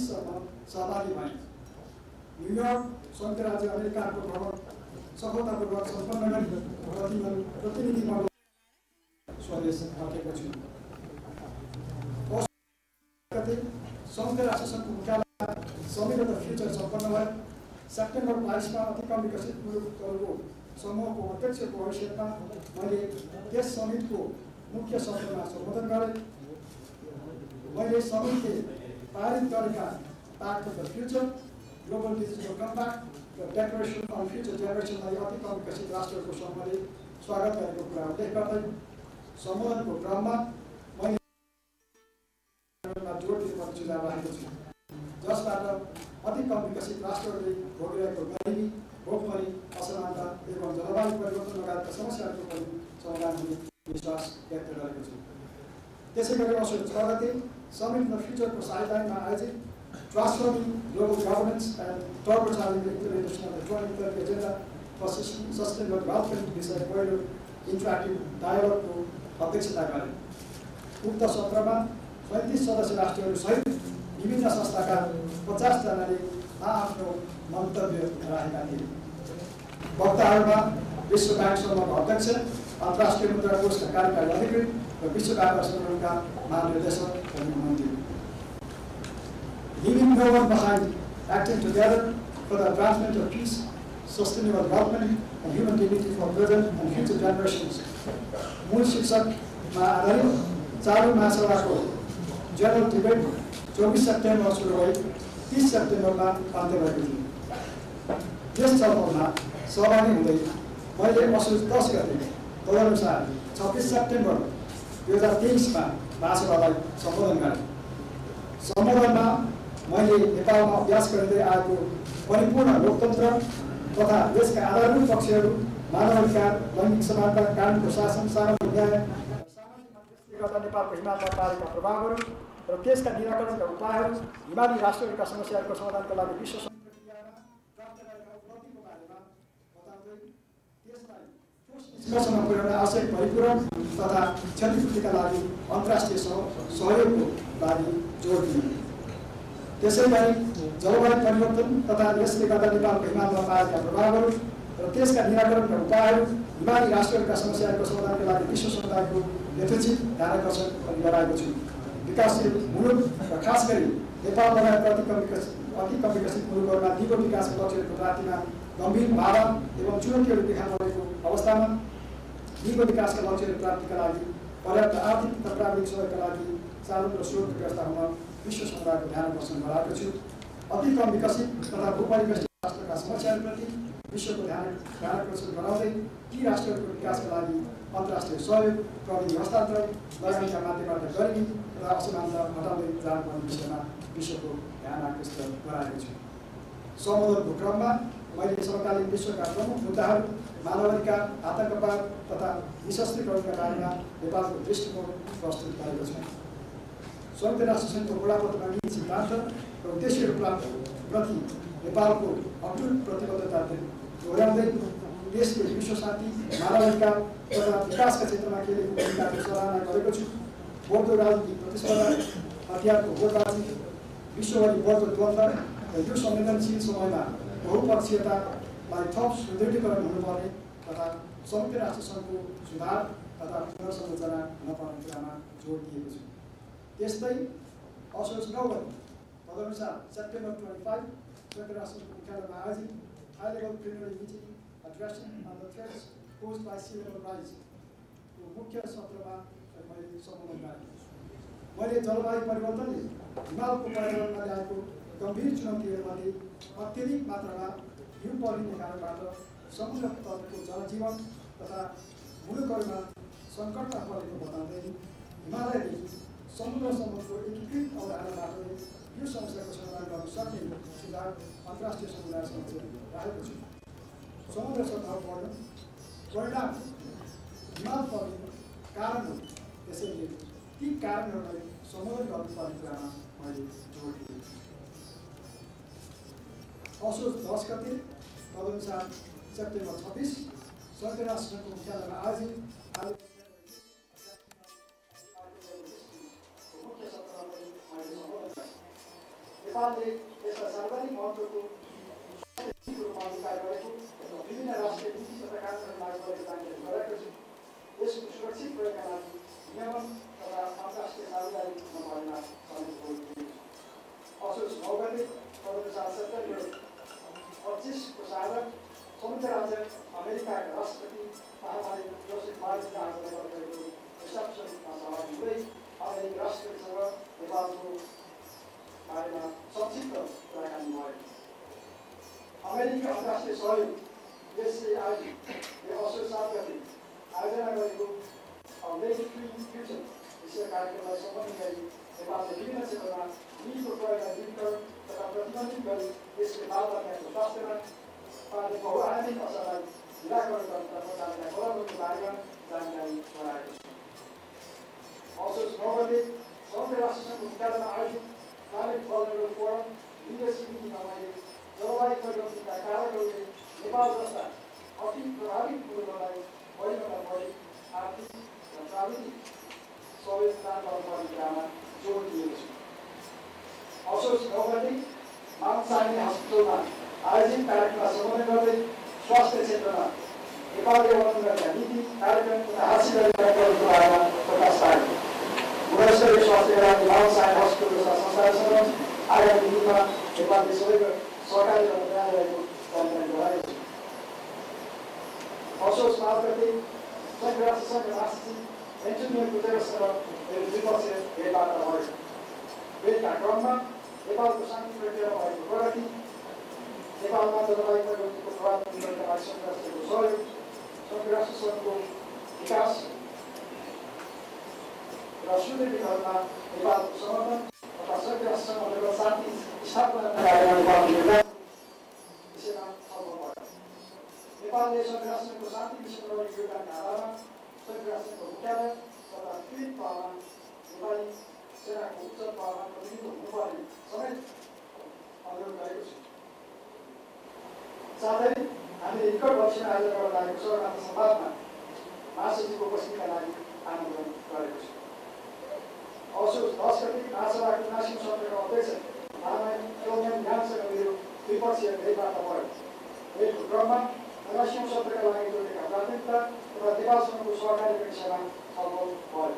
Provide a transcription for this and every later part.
2025सम्म सहभागी भए। न्युयोर्क संयुक्त राज्य अमेरिकाको भ्रमण सफलतापूर्वक सम्पन्न गरी प्रतिनिधिमण्डल स्वदेश फर्केको छु। संयुक्त राष्ट्रसङ्घको मुख्यालय समिट अफ द फ्युचर सम्पन्न भयो। सेप्टेम्बर 22 अति कम विकसित मुलुकहरूको समूहको अध्यक्षको हैसियतमा मैले त्यस समिटको मुख्य सत्रमा सम्बोधन गरेँ। मैले समिटले पारित गरेका pact of the future, global digital compact र डेक्लेरेसन अन फ्युचर जेनेरेसनलाई अति कम विकसित राष्ट्रहरूको समूहले स्वागत गरेको कुरा उल्लेख गर्दै सम्बोधनको क्रममा मैले जोड दिनुपर्ने सुझाव राखेको छु, जसबाट अति कम विकसित राष्ट्रहरूले भोगिरहेको गरिबी, भोकमरी, असमानता एवं जलवायु परिवर्तन लगायतका समस्याहरूको पनि समाधान हुने विश्वास व्यक्त गरेको छु। त्यसै गरी असोज 6 गते समिट अफ द फ्युचरको सहायतामा आयोजित transforming global governance and turbocharging the implementation of the 2030 agenda for sustainable development विषय पहिलो इन्टरेक्टिभ डायलगको अध्यक्षता गरे। उक्त सत्रमा 35 सदस्य राष्ट्रहरू सहित विभिन्न संस्थाका 50 जनाले आफ्नो मन्तव्य राखेका थिए। वक्ताहरूमा विश्व ब्याङ्क समूहका अध्यक्ष, अन्तर्राष्ट्रिय मुद्रा कोषका कार्यकारी अधिकृत र विश्व व्यापार सङ्गठनका महानिर्देशक हुनुहुन्थ्यो। Leaving no one behind, acting together for the advancement of peace, sustainable development and human dignity for present and future generations। मूल शीर्षकमा आधारित चालु महासभाको जनरल डिबेट 24 सेप्टेम्बर सुरु भई 30 सेप्टेम्बरमा अन्त्य भएको थियो। यस छलफलमा सहभागी हुँदै मैले असोज 10 गते तदनुसार 26 सेप्टेम्बर 2023मा महासभालाई सम्बोधन गरेँ। सम्बोधनमा मैले नेपालमा अभ्यास गर्दै आएको परिपूर्ण लोकतन्त्र तथा देशका आधारभूत पक्षहरू, मानवाधिकार, लैङ्गिक समानता, कानुनको शासन, सामाजिक न्याय, सामाजिक गर्दा नेपालको हिमालमा पारेका प्रभावहरू र त्यसका निराकरणका उपायहरू, हिमाली राष्ट्रहरूका समस्याहरूको समाधानका लागि विश्व प्रक्रियामा प्राप्त गरेका उपलब्धिको बारेमा बताउँदै त्यसलाई ठोस निष्कर्षमा पुर्याउन आवश्यक परिपूरण तथा क्षतिपूर्तिका लागि अन्तर्राष्ट्रिय सहयोगको लागि जोड दिए। त्यसै गरी जलवायु परिवर्तन तथा यसले गर्दा नेपालको हिमालमा पारेका प्रभावहरू र त्यसका निराकरणका उपायहरू, हिमाली राष्ट्रहरूका समस्याहरूको समाधानका लागि विश्व समुदायको यथोचित ध्यानाकर्षण पनि गराएको छु। विकासशील मुलुक र खास गरी नेपाल लगायत अति कम विकसित मुलुकहरूमा दिगो विकासको लक्ष्यहरूको प्राप्तिमा गम्भीर बाधा एवं चुनौतीहरू देखा परेको अवस्थामा दिगो विकासका लक्ष्यहरू प्राप्तिका लागि पर्याप्त आर्थिक तथा प्राविधिक सहयोगका लागि चालु र स्रोत व्यवस्था हुन विश्व समुदायको ध्यान आकर्षण गराएको छु। अति कम विकसित तथा भूपरिवेष्टित राष्ट्रका समस्याहरूप्रति विश्वको ध्यान आकर्षण गराउँदै ती राष्ट्रहरूको विकासका लागि अन्तर्राष्ट्रिय सहयोग, प्रविधि हस्तान्तरण लगायतका माध्यमबाट गरिबी तथा असमानता हटाउँदै जानुपर्ने विषयमा विश्वको ध्यान आकृष्ट गराएको छु। सम्बोधनको क्रममा मैले समकालीन विश्वका प्रमुख मुद्दाहरू, मानवाधिकार, आतङ्कवाद तथा निशस्त्रीकरणका बारेमा नेपालको दृष्टिकोण प्रस्तुत गरेको छु। संयुक्त राष्ट्रसङ्घको बुढापत्रमा निहित सिद्धान्त र उद्देश्यहरू प्रति नेपालको अटुट प्रतिबद्धता दोहोऱ्याउँदै देशले विश्व शान्ति, मानवाधिकार तथा विकासका क्षेत्रमा खेलेको भूमिकाको सराहना गरेको छु। बढ्दो राजनीतिक प्रतिस्पर्धा, हतियारको होडबाजी, विश्वभरि बढ्दो द्वन्द्व र यो संवेदनशील समयमा बहुपक्षीयतालाई थप सुदृढीकरण हुनुपर्ने तथा संयुक्त राष्ट्रसङ्घको सुधार तथा पुनर्संरचना हुनपर्ने कुरामा जोड दिएको छु। त्यस्तै असोज 9 गते तदनुसार सेप्टेम्बर 25 संयुक्त राष्ट्रसङ्घको मुख्यालयमा आयोजित high level plenary meeting addressing on the threats posed by sea level राइजको मुख्य सत्रमा मैले सम्बोधन गरेँ। मैले जलवायु परिवर्तनले हिमालको पर्यावरणमा ल्याएको गम्भीर चुनौतीहरूमध्ये अत्यधिक मात्रामा हिउँ परिने कारणबाट समुद्र तलको जनजीवन तथा मुलुकहरूमा सङ्कटमा परेको बताउँदै हिमालयदेखि समुद्रसम्मको एकीकृत अवधारणाबाट यो समस्याको समाधान गर्न सक्ने सुझाव अन्तर्राष्ट्रिय समुदाय समक्ष राखेको छु। समुद्र सतह बढ्नु परिणाम हिमाल पर्ने कारण हो, त्यसैले ती कारणहरूलाई सम्बोधन गर्नुपर्ने कुरामा मैले जोड दिएँ। असोज 10 गते तदनुसार सेप्टेम्बर 26 संयुक्त राष्ट्रसङ्घको मुख्यालयमा आयोजित नेपालले यसलाई सार्वजनिक महत्त्वको रूपमा विचार गरेको र विभिन्न राष्ट्रिय नीति तथा कानुनहरू लागू गरेको जानकारी गराएको छु। यसको सुरक्षित प्रयोगका लागि नियमन तथा अन्तर्राष्ट्रिय साझेदारी नभएमा समेत जोड दिएको छु। असोज 9 गते 2070 को साँझ संयुक्त राज्य अमेरिकाका राष्ट्रपति महामहिम जोसेफ बाइडेनले आयोजना गरेको रिसेप्सनमा सहभागी हुँदै अमेरिकी राष्ट्रपतिसँग नेपालको बारेमा संक्षिप्त कुराकानी भयो। अमेरिकी अन्तर्राष्ट्रिय सहयोग USAIDले असोज 7 गते आयोजना गरेको मेक क्लिन फ्युचर विषय कार्यक्रमलाई सम्बोधन गरी नेपालले विभिन्न क्षेत्रमा नीतिको प्रयोगलाई दृढीकरण तथा प्रतिबन्धित गरी देशको बालबालिकाको स्वास्थ्यमा पार्ने बहुआयामिक असरलाई निराकरण गर्नतर्फ जानकारी गराउनुको बारेमा जानकारी गराएको छ। असोज 9 गते संयुक्त राष्ट्रसङ्घको मुख्यालयमा आयोजित क्लाइमेट भल्नरेबल फोरम लिडरसिपमा मैले जलवायु परिवर्तनका कारकहरूले नेपाल जस्ता अति प्रभावित मुलुकहरूलाई बढीभन्दा बढी आर्थिक र प्राविधिक सहयोग प्रदान गर्नुपर्ने कुरामा जोड दिएको छु। असोज 9 गते माउन्ट साइनी हस्पिटलमा आयोजित कार्यक्रममा सम्बोधन गर्दै स्वास्थ्य क्षेत्रमा नेपालले अवलम्बन गरेका नीति कार्यक्रम तथा हासिल गरेका बारेमा प्रकाश पारेको गुणस्तरीय स्वास्थ्य केन्द्र माउन्ट साइनी हस्पिटल जस्ता संस्थाहरूसँग आगामी दिनमा नेपालले सबैको सहकारी गर्न तयार रहेको जानकारी गराएको छु। असोज 5 गते संयुक्त राष्ट्रसङ्घका महासचिव एन्टोनियो गुटेरेससँग मेरो द्विपक्षीय भेटवार्ता भयो। भेटका क्रममा नेपालको शान्ति प्रक्रियामा भएको प्रगति, नेपालमा जलवायु परिवर्तनको प्रभाव नियन्त्रणका लागि संयुक्त राष्ट्रको सहयोग, संयुक्त राष्ट्रसङ्घको विकास र सुदृढीकरणमा नेपालको समर्थन तथा संयुक्त राष्ट्रसङ्घ अन्तर्गत शान्ति स्थापनाका लागि नेपालको योगदान विषयमा छलफल भयो। नेपालले संयुक्त राष्ट्रको शान्ति मिसनमा गरेको योगदानका आधारमा संयुक्त राष्ट्रको मुख्यालय तथा पीडित तहमा नेपाली सेनाको उच्च तहमा प्रतिनिधित्व हुनुपर्ने समेत अनुरोध गरेको छु। साथै हामीले निकट भविष्यमा आयोजना गर्न लागेको सगरमाथा संवादमा महासचिवको उपस्थितिका लागि आमन्त्रण गरेको छु। असोज 10 गते महासभाको 79औं सत्रका अध्यक्ष महामहिम फिलोमेना याङसँग मेरो द्विपक्षीय भेटवार्ता भयो। भेटको क्रममा 79औं सत्रका लागि जोडिएका प्राथमिकता तथा नेपालसँगको सहकारीको विषयमा छलफल भयो।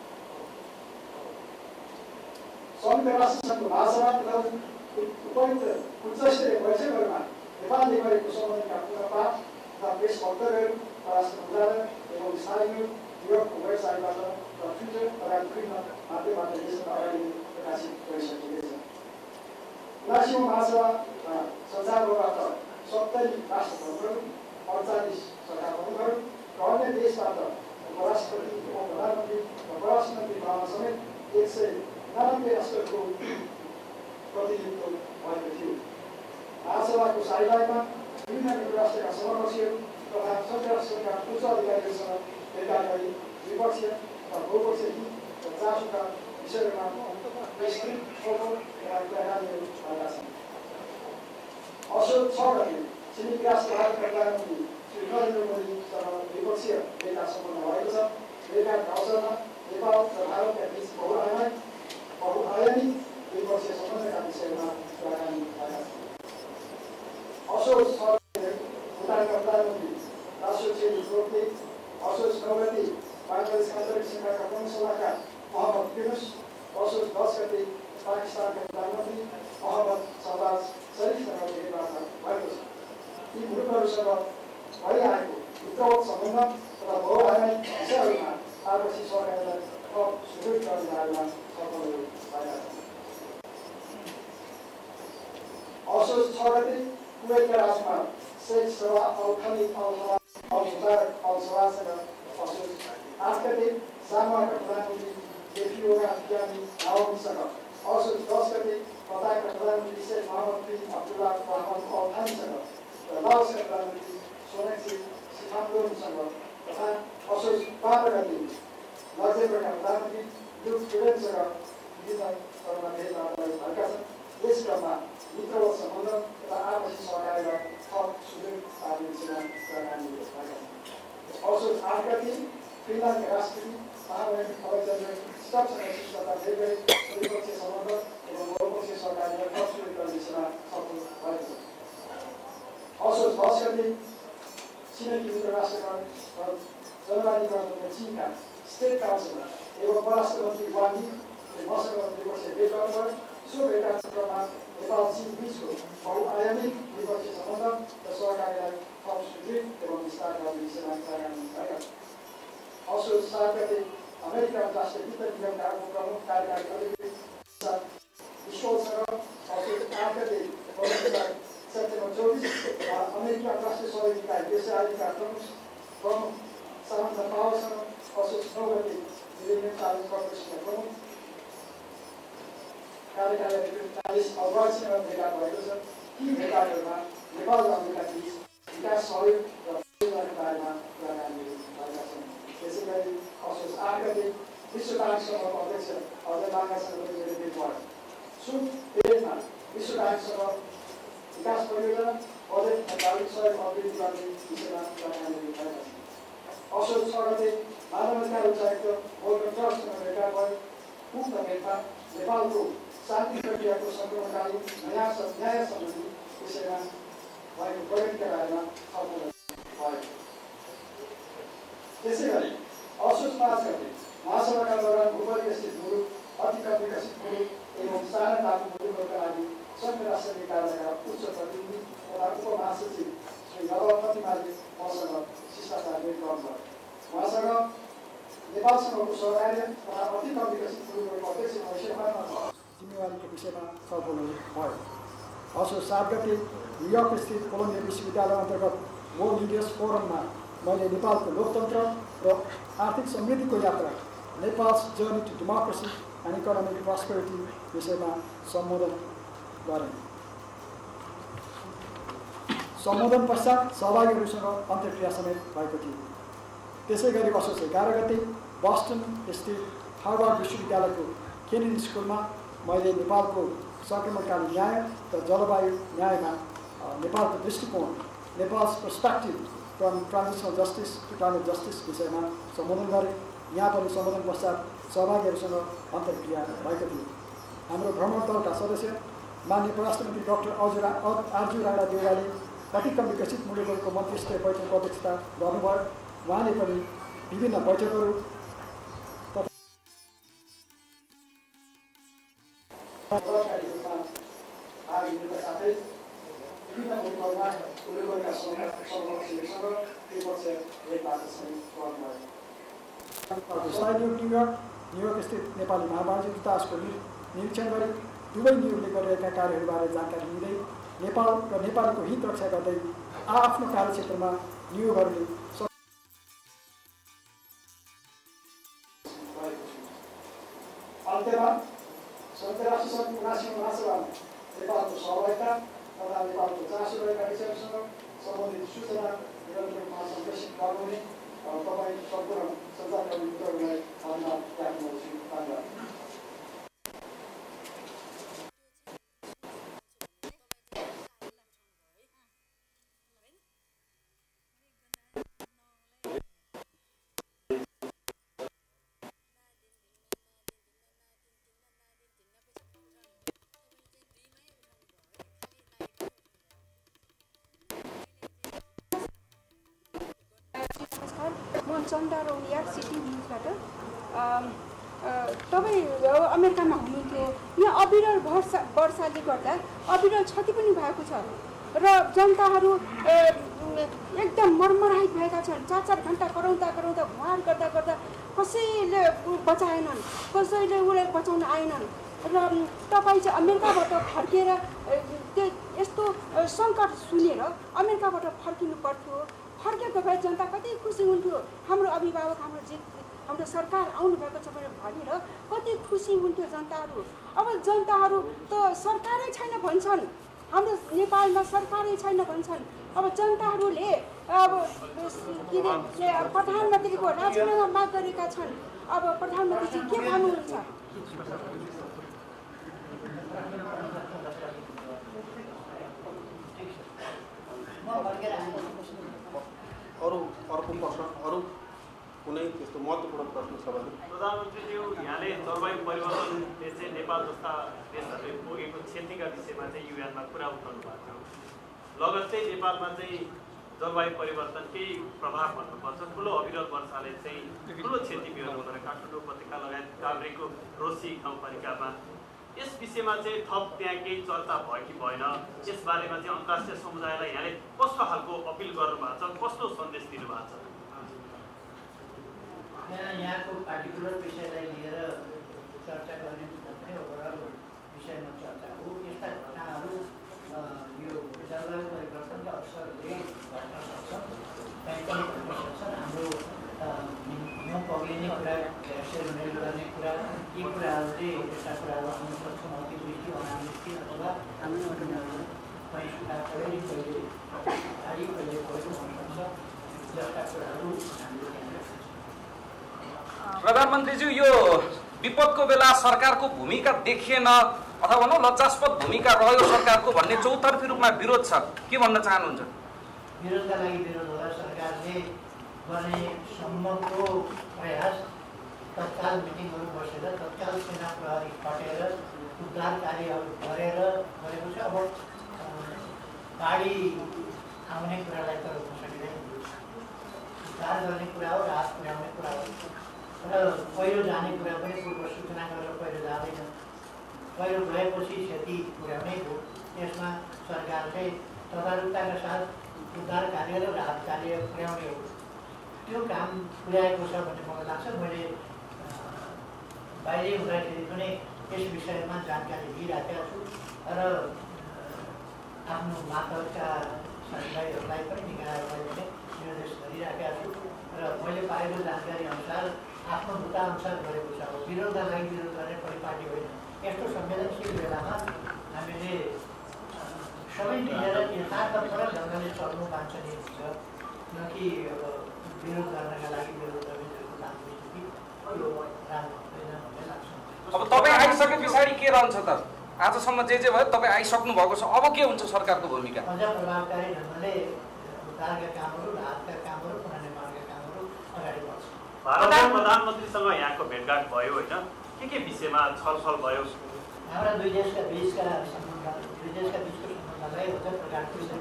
संयुक्त राष्ट्रसङ्घको महासभा तथा उपयुक्त उच्चस्तरीय बैठकहरूमा नेपालले गरेको सम्बोधनका पुनर्पाठ तथा प्रेस वक्तव्यहरू परराष्ट्र मन्त्रालय एवं स्थानीय युरोपको वेबसाइटबाट र ट्विटर लगायत विभिन्न माध्यमबाट देशमा अगाडि प्रकाशित गरिसकिएको छ। 79औं महासभामा संसारभरबाट 70 राष्ट्र प्रमुखहरू, 48 सरकार प्रमुखहरू र अन्य देशबाट उपराष्ट्रपति, उपप्रधानमन्त्री र परराष्ट्र मन्त्री भवन समेत 199 राष्ट्रको प्रतिनिधित्व भएको थियो। महासभाको साइडलाइनमा विभिन्न राष्ट्रका समकक्षीहरू तथा संयुक्त राष्ट्रका उच्च अधिकारीहरूसँग भेटघाट गरी द्विपक्षीय र बहुपक्षीय हित र चासोका विषयहरूमा विस्तृत छलफल तथा कुराकानीहरू भएका छन्। असोज 6 गते छिमेकी राष्ट्र भारतका प्रधानमन्त्री श्री नरेन्द्र मोदीसँग द्विपक्षीय भेटघाट सम्पन्न भएको छ। भेटघाटका अवसरमा नेपाल र भारतका बीच बहुआयामिक द्विपक्षीय सम्बन्धका विषयमा कुराकानी भएका छन्। असोज 6 गते भुटानका प्रधानमन्त्री राष्ट्रिय छेत्री ग्रोपले असोज 9 गते बांग्लादेश आन्तरिक सीमाका प्रमुख सल्लाहकार मोहम्मद युनुस, असोज 10 गते पाकिस्तानका प्रधानमन्त्री मोहम्मद शहबाज शरीफसँग भेटवार्ता भएको छ। यी मुलुकहरूसँग भइआएको मित्रवत सम्बन्ध तथा बहुआयामिक विषयहरूमा आपसी सहकारीलाई थप सुदृढ गर्ने बारेमा छलफलहरू भएका छन्। असोज 6 गते कुवेतका राजकुमार Sheikh Sabah Al Khalid Al Mubarak Al सवासँग, असोज 8 गते सामाका प्रधानमन्त्री जेफिओगा अफगानी नाओमीसँग, असोज 10 गते कतारका प्रधानमन्त्री Sheikh Mohammed bin Abdullah Rahman Al थानीसँग र लाओसका प्रधानमन्त्री सोनाक्षी सिथाम्डोनसँग तथा असोज 12 गते लक्जमबर्गका प्रधानमन्त्री ल्युक फ्युलेनसँग विभिन्न स्तरमा भेटवार्ता भएका छन्। यस क्रममा मित्रवत सम्बन्ध तथा आपसी सहकारीलाई थप सुदृढ पार्ने विषयमा कुराकानी भएका छन्। असोज 8 गते फिनल्यान्डका राष्ट्रपति महामहिम अलेक्जेन्डर स्टपसँग शिष्टता भेट गरी द्विपक्षीय सम्बन्ध एवं बहुपक्षीय सहकारीलाई थप 10 गते छिमेकी मित्र राष्ट्रगण र जनवादी गणतन्त्र चीनका स्टेट काउन्सिलर एवं परराष्ट्र मन्त्री वाङले मसँग द्विपक्षीय भेट गर्नुभयो। सो भेटका क्षेत्रमा नेपाल चीन बीचको बहुआयामिक द्विपक्षीय सम्बन्ध र सहकारीलाई थप सुदृढ एवं विस्तार गर्ने विषयमा कुराकानी भएका छन्। असोज 7 गते अमेरिका अन्तर्राष्ट्रिय वित्त निगमका उपप्रमुख कार्यकारी अधिकारी विश्वसँग असोज 8 गते सेप्टेम्बर 24 अमेरिकी अन्तर्राष्ट्रिय सहयोग निकाय देशका प्रमुख सामन्ता पावरसँग असोज 9 गते मिलेनियम च्यालेन्ज कर्पोरेसनका प्रमुख कार्यकारी अधिकारी चालिस अग्रवालसँग भेटघाट भएको छ। यी भेटघाटहरूमा नेपाल र अमेरिका बीच विकास सहयोग र परियोजनाको बारेमा कुराकानी भएका छन्। त्यसै गरी असोज 8 गते विश्व ब्याङ्क समूहको अध्यक्ष अजय लाङ्गासँग मेरो भेट भयो। सो भेटमा विश्व ब्याङ्कसँग विकास परियोजना बजेट आधारित सहयोग अभिवृद्धि गर्ने विषयमा कुराकानी भएका छन्। असोज 6 गते मानवाधिकार उच्चायुक्त भोल्कर टर्चसँग भेटघाट भयो। उक्त भेटमा नेपालको शान्ति प्रक्रियाको सङ्क्रमणकालीन न्याय सम्बन्धी विषयमा भएको प्रगतिका बारेमा छलफल भयो। त्यसै गरी असोज 5 गते महासभाका दौरान भूपरिवेशित मुलुक, अति कम विकसित मुलुक एवं साना टापु मुलुकहरूका लागि संयुक्त राष्ट्र निकायका उच्च प्रतिनिधि तथा उपमहासचिव श्री नवरत्न तिवारीले मसँग शिष्टाचार भेट गर्नुभयो। उहाँसँग नेपालसँगको सहकार्य तथा अति कम विकसित मुलुकहरूको अध्यक्ष भविष्यमा जिम्मेवारीको विषयमा छलफल भयो। असोज 7 गते न्युयोर्क स्थित कोलम्बिया विश्वविद्यालय अन्तर्गत वर्ल्ड लिडर्स फोरममा मैले नेपालको लोकतन्त्र र आर्थिक समृद्धिको यात्रा Nepal's journey to democracy and economic prosperity विषयमा सम्बोधन गरेँ। सम्बोधन पश्चात सहभागीहरूसँग अन्तर्क्रिया समेत भएको थियो। त्यसै गरी असोज 11 गते बस्टन स्थित हार्वर्ड विश्वविद्यालयको केनिन स्कुलमा मैले नेपालको सङ्क्रमणकालीन न्याय र जलवायु न्यायमा नेपालको दृष्टिकोण Nepal's perspective from transitional justice to climate justice विषयमा सम्बोधन गरेँ। यहाँ पनि सम्बोधन पश्चात सहभागीहरूसँग अन्तर्क्रिया भएको थियो। हाम्रो भ्रमण दलका सदस्य माननीय परराष्ट्र मन्त्री डाक्टर आर्जु राणा देउवाले अति कम विकसित मुलुकहरूको मन्त्रीस्तरीय बैठकको अध्यक्षता गर्नुभयो। उहाँले पनि विभिन्न बैठकहरू न्युयोर्क स्थित नेपाली महावाणिज्य दूतावासको निरीक्षण गरी दुवै नियोगले गरिरहेका कार्यहरूबारे जानकारी लिँदै नेपाल र नेपालीको हित रक्षा गर्दै आफ्नो कार्यक्षेत्रमा नियोगहरूले अन्त्यमा संयुक्त राष्ट्र सङ्घ 79 महासभामा नेपालको सहभागिता तथा नेपालको चासो रहेका विषयहरूसँग सम्बन्धित सूचना निरन्तर रूपमा सन्देशित गर्नुहुने तपाईँ सम्पूर्ण सञ्चारकर्मी मित्रहरूलाई धन्यवाद ज्ञापन गर्छु। धन्यवाद। चन्दा रौलिया सिटी न्युजबाट तपाईँ अमेरिकामा हुनुहुन्थ्यो। यहाँ अविरल वर्षाले गर्दा अविरल क्षति पनि भएको छ र जनताहरू एकदम मर्मराहित भएका छन्। 4-4 घन्टा कराउँदा गुहार गर्दा कसैले बचाएनन्, कसैले उसलाई बचाउन आएनन् र तपाईँ चाहिँ अमेरिकाबाट फर्केर यस्तो सङ्कट सुनेर अमेरिकाबाट फर्किनु पर्थ्यो। फर्केको भए जनता कति खुसी हुन्थ्यो। हाम्रो अभिभावक हाम्रो सरकार आउनुभएको छ भनेर कति खुसी हुन्थ्यो जनताहरू। अब जनताहरू त सरकारै छैन भन्छन्, हाम्रो नेपालमा सरकारै छैन भन्छन्। अब जनताहरूले अब प्रधानमन्त्रीको राजीनामा माग गरेका छन्। अब प्रधानमन्त्री के भन्नुहुन्छ? अर्को प्रश्न अरू कुनै त्यस्तो महत्त्वपूर्ण प्रश्न छ भने प्रधानमन्त्रीज्यू यहाँले जलवायु परिवर्तन देशले नेपाल जस्ता देशहरूले भोगेको क्षतिका विषयमा चाहिँ युएनमा कुरा उठाउनु भएको थियो। लगत्तै नेपालमा चाहिँ जलवायु परिवर्तन केही प्रभाव भन्नुपर्छ। ठुलो अविरल वर्षाले चाहिँ ठुलो क्षति बिहोर्नु गरेर काठमाडौँ उपत्यका लगायत काभ्रेको रोसी गाउँपालिकामा यस विषयमा चाहिँ थप त्यहाँ केही चर्चा भयो कि भएन, यसबारेमा चाहिँ अन्तर्राष्ट्रिय समुदायलाई यहाँले कस्तो खालको अपिल गर्नुभएको छ, कस्तो सन्देश दिनुभएको छ? यहाँको पार्टिकुलर विषयलाई लिएर चर्चा गर्ने भन्ने ओभरअल विषयमा चर्चा हो। यस्ता घटनाहरू यो जलवायु परिवर्तनका अवसरले घट्न सक्छ, कहीँ पनि घट्न सक्छन्। हाम्रो हिउँ पग्लिने कुरा, ग्लेसियर मेल्ट गर्ने कुरा, यी कुराहरूले यस्ता कुराहरू आउन सक्छन्। अतिवृष्टि, अनावृष्टि अथवा कहीँ सुक्खा पऱ्यो, कहिले भारी, कहिले पहिरो हुन सक्छ, जस्ता कुराहरू हामीले प्रधानमन्त्रीज्यू, यो विपदको बेला सरकारको भूमिका देखिएन अथवा भनौँ लज्जास्पद भूमिका रह्यो सरकारको भन्ने चौतर्फी रूपमा विरोध छ, के भन्न चाहनुहुन्छ? विरोधका लागि विरोध होला। सरकारले गर्ने सम्मको प्रयास तत्काल मिटिङहरू बसेर तत्काल सेना प्रहरी खटेर उद्धार कार्यहरू गरेको छ। अब बाढी आउने कुरालाई त रोक्न सकिँदैन, उद्धार गर्ने कुरा हो, राहत पुर्याउने कुरा हो। र पहिरो जाने कुरा पनि पूर्व सूचना गरेर पहिरो जाँदैन, पहिरो गएपछि क्षति पुर्याउनै हो। त्यसमा सरकार चाहिँ तदारुकताका साथ उद्धार कार्य र राहत कार्य पुर्याउने हो। त्यो काम पुर्याएको छ भन्ने मलाई लाग्छ। मैले बाहिर हुँदाखेरि पनि यस विषयमा जानकारी दिइराखेका छु र आफ्नो मातहतका साथीभाइहरूलाई पनि निकायहरूलाई पनि निर्देश गरिराखेका छु र मैले पाएको जानकारी अनुसार आफ्नो बुदाअनुसार गरेको छ। विरोधका लागि विरोध गर्ने परिपाटी होइन। यस्तो संवेदनशील बेलामा हामीले सबै मिलेर यथार्थपरक ढङ्गले चल्नु वाञ्छनीय हुन्छ, न कि अब विरोध गर्नका लागि विरोध गर्ने काम हुन्छ कि यो राम्रो हुँदैन भन्ने लाग्छ। अब तपाईँ आइसके पछाडि के रहन्छ त? आजसम्म जे भयो तपाईँ आइसक्नु भएको छ, अब के हुन्छ सरकारको भूमिका? अझ प्रभावकारी ढङ्गले उद्धारका कामहरू, राहतका कामहरू, पुनर्निर्माणका कामहरू अगाडि बढ्छ। भारतका प्रधानमन्त्रीसँग यहाँको भेटघाट भयो होइन? के विषयमा छलफल भयो? हाम्रा दुई देशका बिचको सम्बन्धलाई अझ प्रगाडकारी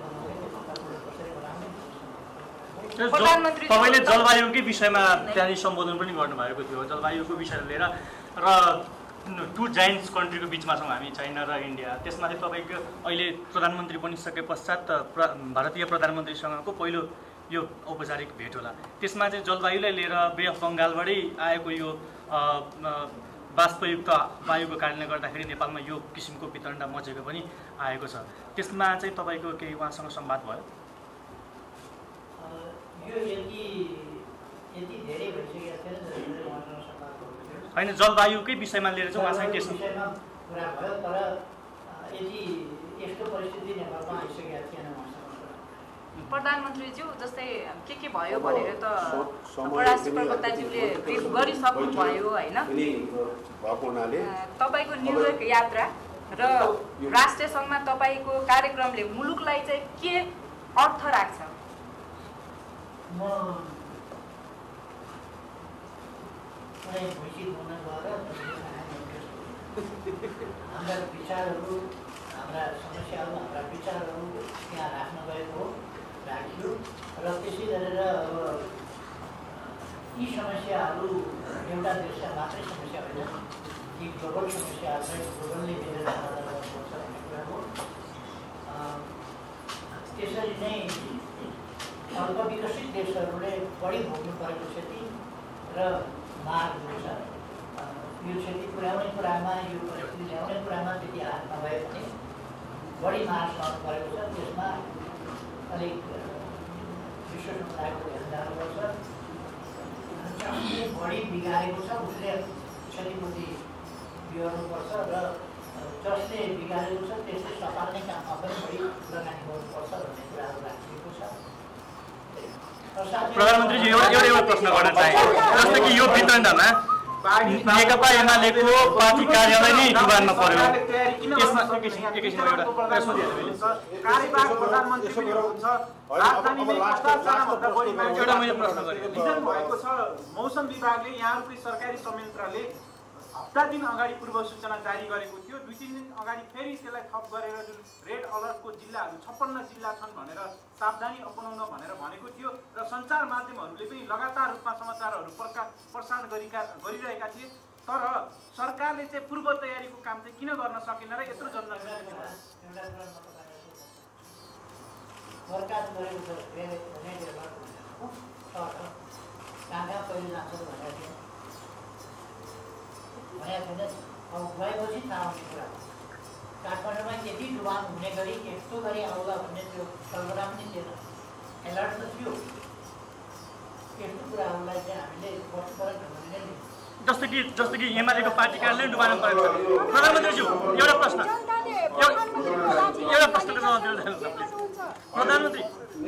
बनाउने। तपाईँले जलवायुकै विषयमा त्यहाँनिर सम्बोधन पनि गर्नुभएको थियो। जलवायुको विषय लिएर र टु जाइन्ट्स कन्ट्रीको बिचमा छौँ हामी, चाइना र इन्डिया। त्यसमा चाहिँ तपाईँको अहिले प्रधानमन्त्री बनिसके पश्चात भारतीय प्रधानमन्त्रीसँगको पहिलो यो औपचारिक भेट होला। त्यसमा चाहिँ जलवायुलाई लिएर बे अफ बङ्गालबाटै आएको यो वाष्पयुक्त वायुको कारणले गर्दाखेरि नेपालमा यो किसिमको वितण्डा मचेको पनि आएको छ। त्यसमा चाहिँ तपाईँको केही उहाँसँग संवाद भयो? यो यति धेरै भइसकेको छैन जसले उहाँसँग संवाद भयो होइन, जलवायुकै विषयमा लिएर चाहिँ उहाँसँग के छ विषयमा कुरा भयो, तर यस्तो परिस्थिति नेपालमा आइसकेको थिएन उहाँसँग। प्रधानमन्त्रीज्यू, जस्तै के भयो भनेर त परराष्ट्र प्रवक्ताज्यूले ब्रिफ गरिसक्नुभयो होइन? तपाईँको न्युयोर्क यात्रा र राष्ट्रिय सङ्घमा तपाईँको कार्यक्रमले मुलुकलाई चाहिँ के अर्थ राख्छ? म कुनै घोषित हुन गएर हाम्रा विचारहरू, हाम्रा समस्याहरू, हाम्रा विचारहरू त्यहाँ राख्न गएको हो, राखियो। र त्यसै गरेर अब यी समस्याहरू एउटा देशका मात्रै समस्या होइन, यी ग्लोबल समस्याहरूलाई ग्लोबलले लिएर समाधान गर्नुपर्छ भन्ने कुरा हो। त्यसरी नै अल्प विकसित देशहरूले बढी भोग्नु परेको क्षति र मागहरू छ। यो क्षति पुर्याउने कुरामा, यो परिस्थिति ल्याउने कुरामा त्यति हात नभए पनि बढी माग सहनु परेको छ। त्यसमा अलिक विश्व समुदायको ध्यान जानुपर्छ। जसले बढी बिगारेको छ उसले क्षतिपूर्ति बिहोर्नुपर्छ र जसले बिगारेको छ त्यसले सपाल्ने काममा पनि बढी लगानी गर्नुपर्छ भन्ने कुराहरू राखिएको छ। प्रधानमन्त्रीजी, एउटा प्रश्न गर्न चाहे, जस्तो कि यो वितण्डमा नेकपा एमालेको पार्टी कार्यालय नै डुबानमा पर्यो। त्यसमा एकैछिन एउटा प्रश्न दिएको छ। मौसम विभागले यहाँहरूकै सरकारी संयन्त्रले हप्ता दिन अगाडि पूर्व सूचना जारी गरेको थियो। 2-3 दिन अगाडि फेरि त्यसलाई थप गरेर जुन रेड अलर्टको जिल्लाहरू 56 जिल्ला छन् भनेर सावधानी अपनाउन भनेर भनेको थियो र सञ्चार माध्यमहरूले पनि लगातार रूपमा समाचारहरू प्रसारण गरिरहेका थिए। तर सरकारले चाहिँ पूर्व तयारीको काम चाहिँ किन गर्न सकेन र यत्रो जनजाति सरकार गरेको छ रेड अलर्ट कहाँ पहिलो जान्छ भनेको थियो अब गएपछि थाहा हुने कुरा काठमाडौँमा यति डुबान हुने गरी यस्तो गरी आउला भन्ने त्यो कल्पना पनि थिएन। एलर्ट त थियो। यस्तो कुराहरूलाई चाहिँ हामीले वर्षपरक ढङ्गले नै जस्तो कि एमालेको पार्टी कार्यालय डुबाउनु परेको छ। प्रधानमन्त्रीज्यू एउटा प्रश्न प्रधानमन्त्री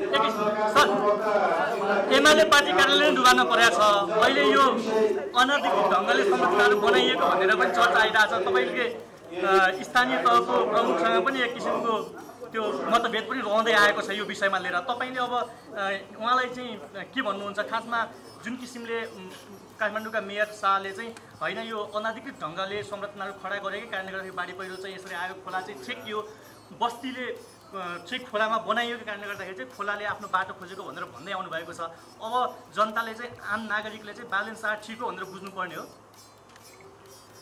एमाले पार्टी कार्यालय डुबाउन परेको छ। अहिले यो अनधिकृत ढङ्गले संरचनाहरू बनाइएको भनेर पनि चर्चा आइरहेको छ। तपाईँले स्थानीय तहको प्रमुखसँग पनि एक किसिमको त्यो मतभेद पनि रहँदै आएको छ यो विषयमा लिएर। तपाईँले अब उहाँलाई चाहिँ के भन्नुहुन्छ? खासमा जुन किसिमले काठमाडौँका मेयर शाहले चाहिँ होइन यो अनधिकृत ढङ्गले संरचनाहरू खडा गरेकै कारणले गर्दाखेरि बाढी पहिरो चाहिँ यसरी आयो, खोला चाहिँ ठिक यो बस्तीले चाहिँ खोलामा बनाइएको कारणले गर्दाखेरि चाहिँ खोलाले आफ्नो बाटो खोजेको भनेर भन्दै आउनु भएको छ। अब जनताले चाहिँ आम नागरिकले चाहिँ बालेन शाह ठिक हो भनेर बुझ्नुपर्ने हो।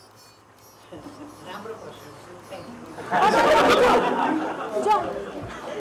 राम्रो प्रश्न।